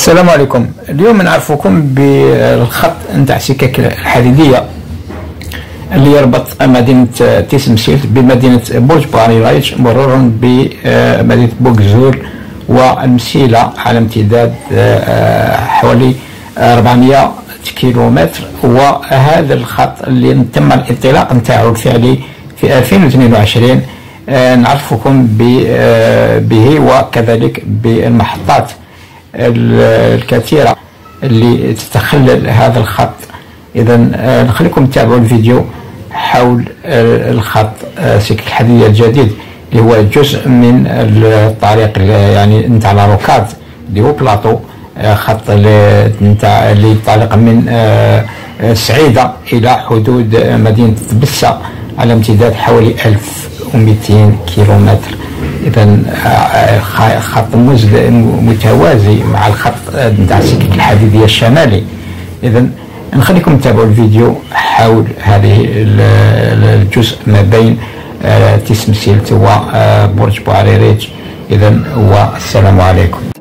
السلام عليكم. اليوم نعرفكم بالخط نتاع سكك الحديديه اللي يربط مدينه تيسمسيلت بمدينه برج باريرايج مرورا بمدينه بوكزول والمسيله على امتداد حوالي 400 كيلومتر. وهذا الخط اللي تم الانطلاق نتاعو الفعلي في 2022 نعرفكم به وكذلك بالمحطات الكثيرة اللي تتخلل هذا الخط. إذا نخليكم تتابعوا الفيديو حول الخط سكك الحديدية الجديد اللي هو جزء من الطريق يعني نتاع لاروكاد اللي هو بلاطو، خط اللي ينطلق من سعيدة إلى حدود مدينة بسة على امتداد حوالي 1200 كيلومتر. إذا خط متوازي مع الخط نتاع سكك الحديدية الشمالي. إذا نخليكم تتابعوا الفيديو حول هذه الجزء ما بين تيسمسيلت وبرج بوعريريج. إذا والسلام عليكم.